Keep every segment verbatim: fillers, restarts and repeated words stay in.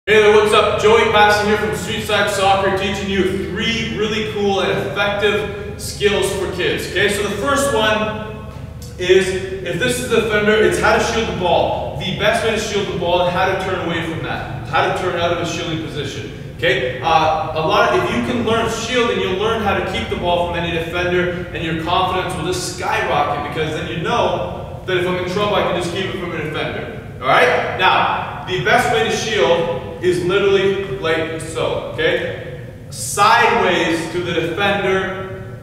Hey there, what's up? Joey Passon here from Street Side Soccer, teaching you three really cool and effective skills for kids. Okay, so the first one is, if this is the defender, it's how to shield the ball. The best way to shield the ball and how to turn away from that. How to turn out of a shielding position. Okay, uh, a lot of, if you can learn shielding, you'll learn how to keep the ball from any defender, and your confidence will just skyrocket, because then you know that if I'm in trouble, I can just keep it from a defender. All right. Now, the best way to shield is literally like so, okay? Sideways to the defender.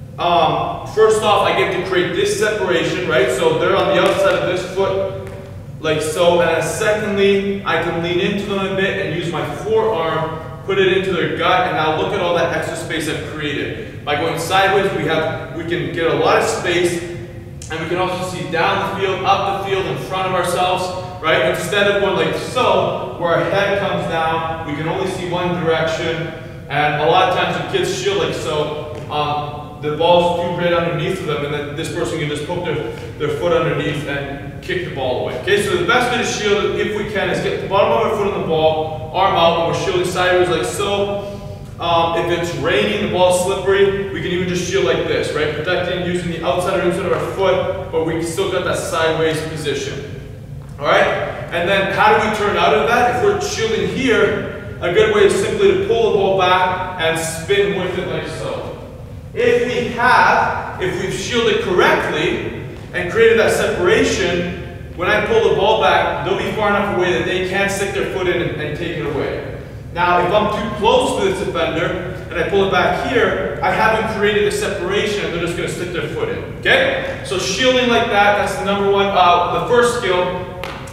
Um, first off, I get to create this separation, right? So they're on the outside of this foot, like so. And then secondly, I can lean into them a bit and use my forearm, put it into their gut, and now look at all that extra space I've created. By going sideways, we have we can get a lot of space, and we can also see down the field, up the field, in front of ourselves. Right? Instead of going like so, where our head comes down, we can only see one direction. And a lot of times when kids shield like so, um, the ball's too great underneath of them, and then this person can just poke their, their foot underneath and kick the ball away. Okay, so the best way to shield, if we can, is get the bottom of our foot on the ball, arm out, when we're shielding sideways like so. Um, if it's raining, the ball's slippery, we can even just shield like this, right? Protecting using the outside or inside of our foot, but we still got that sideways position. Alright, and then how do we turn out of that? If we're shielding here, a good way is simply to pull the ball back and spin with it like so. If we have, if we've shielded correctly and created that separation, when I pull the ball back, they'll be far enough away that they can't stick their foot in and, and take it away. Now, if I'm too close to this defender and I pull it back here, I haven't created a separation and they're just going to stick their foot in. Okay? So shielding like that, that's the number one, uh, the first skill.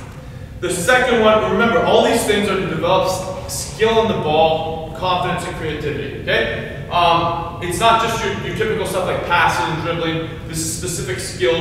The second one, remember, all these things are to develop skill in the ball, confidence, and creativity, okay? Um, it's not just your, your typical stuff like passing and dribbling. This is specific skills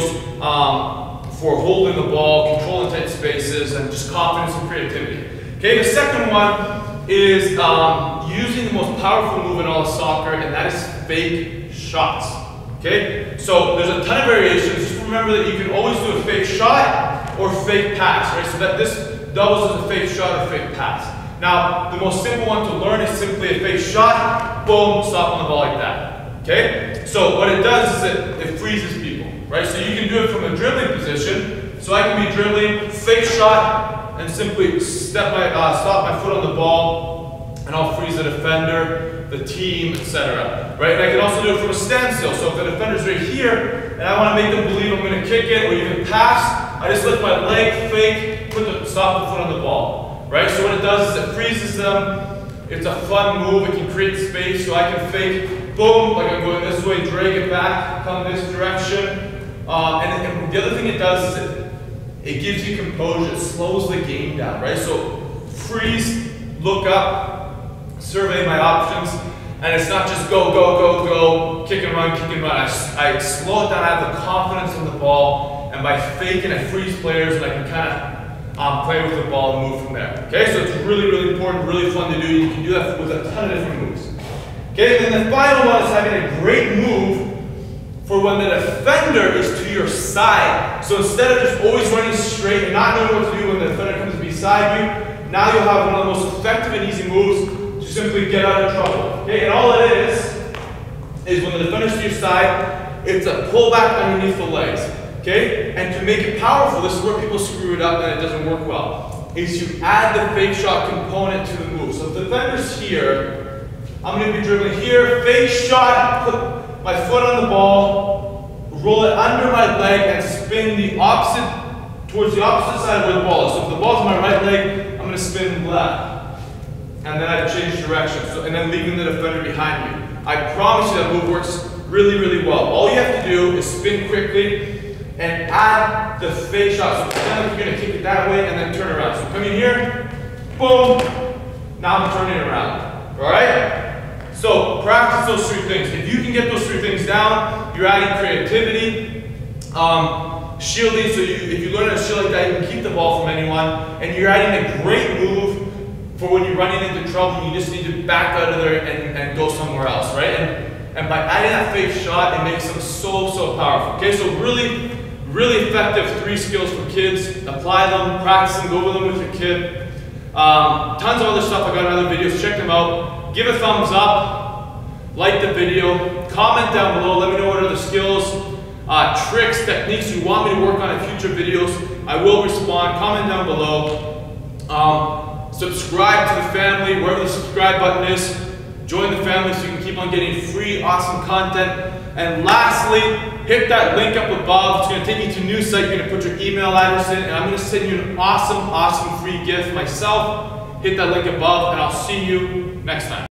um, for holding the ball, controlling tight spaces, and just confidence and creativity. Okay, the second one is um, using the most powerful move in all of soccer, and that is fake shots, okay? So there's a ton of variations. Just remember that you can always do a fake shot or fake pass, right? So that this doubles as a fake shot or fake pass. Now, the most simple one to learn is simply a fake shot, boom, stop on the ball like that, okay? So what it does is it, it freezes people, right? So you can do it from a dribbling position. So I can be dribbling, fake shot, and simply step my, uh, stop my foot on the ball, and I'll freeze the defender, the team, et cetera. Right? And I can also do it from a standstill. So if the defender's right here, and I want to make them believe I'm going to kick it or even pass, I just lift my leg, fake, put the, stop the foot on the ball, right? So what it does is it freezes them. It's a fun move. It can create space, so I can fake, boom, like I'm going this way, drag it back, come this direction. Um, and, and the other thing it does is it, it gives you composure. It slows the game down, right? So freeze, look up, survey my options, and it's not just go, go, go, go, kick and run, kick and run. I, I slow it down. I have the confidence in the ball. And by faking, I freeze players, and I can kind of um, play with the ball and move from there. Okay, so it's really, really important, really fun to do. You can do that with a ton of different moves. Okay, and then the final one is having a great move for when the defender is to your side. So instead of just always running straight and not knowing what to do when the defender comes beside you, now you'll have one of the most effective and easy moves to simply get out of trouble. Okay, and all it is, is when the defender's to your side, it's a pull back underneath the legs. Okay? And to make it powerful, this is where people screw it up and it doesn't work well, is you add the fake shot component to the move. So if the defender's here, I'm going to be dribbling here, fake shot, put my foot on the ball, roll it under my leg, and spin the opposite, towards the opposite side of where the ball is. So if the ball's on my right leg, I'm going to spin left. And then I change direction, so, and then leaving the defender behind me. I promise you that move works really, really well. All you have to do is spin quickly, and add the fake shot. So pretend like you're going to kick it that way and then turn around. So come in here, boom, now I'm turning around. Alright? So practice those three things. If you can get those three things down, you're adding creativity, um, shielding, so you, if you learn how to shield like that, you can keep the ball from anyone, and you're adding a great move for when you're running into trouble, you just need to back out of there and, and go somewhere else, right? And, and by adding that fake shot, it makes them so, so powerful. Okay, so really, Really effective three skills for kids. Apply them, practice them, go over them with your kid. Um, tons of other stuff. I got other videos. Check them out. Give a thumbs up. Like the video. Comment down below. Let me know what other skills, uh, tricks, techniques you want me to work on in future videos. I will respond. Comment down below. Um, subscribe to the family, wherever the subscribe button is. Join the family so you can keep on getting free, awesome content. And lastly, hit that link up above. It's going to take you to a new site. You're going to put your email address in, and I'm going to send you an awesome, awesome free gift myself. Hit that link above, and I'll see you next time.